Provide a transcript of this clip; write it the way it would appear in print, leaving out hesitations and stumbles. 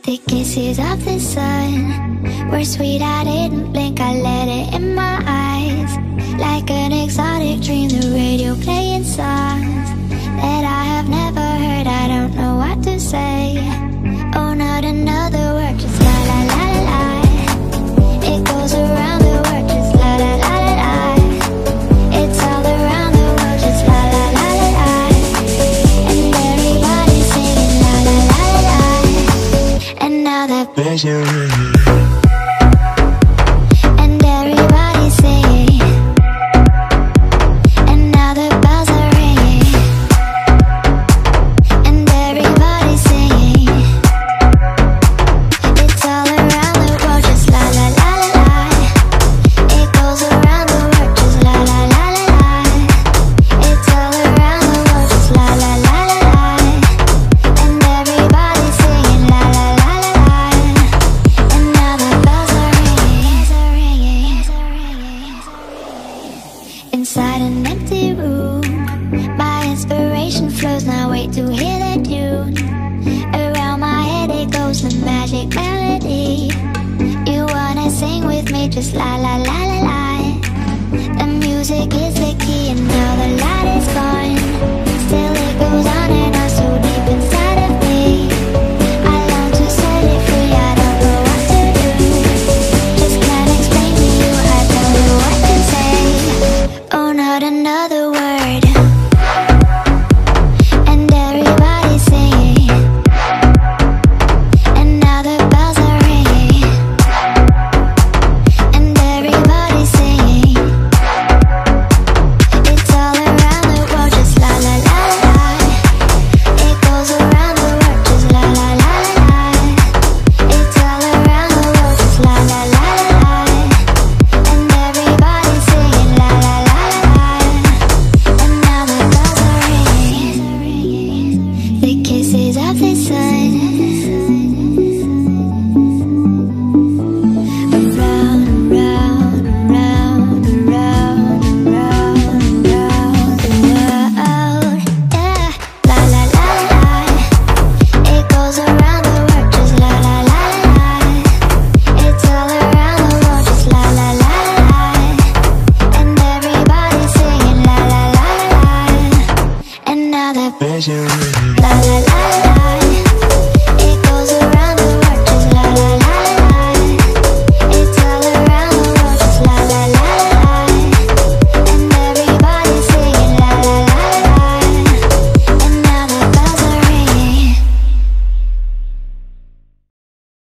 The kisses of the sun were sweet, I didn't blink, I let it in my eyes. Like an exotic dream, the radio playing songs that I have never heard, I don't know what to say. Oh, not another word, just la la la la la. It goes around the world, just la la la la la. It's all around the world, just la la la la la. And everybody's singing la la la la la. And now the bells are ringing. And everybody's singing. And now the bells are ringing. And everybody's singing. It's all around the world, just la la la la la. It goes around the world, just la la la la la. It's all around the world, just la la la la la. And everybody's singing la la la la la. And now the bells are ringing. Inside an empty room, my inspiration flows, now wait to hear the tune. Around my head it goes, the magic melody. You wanna sing with me, just la la la la la. The music is the key and now the light is gone.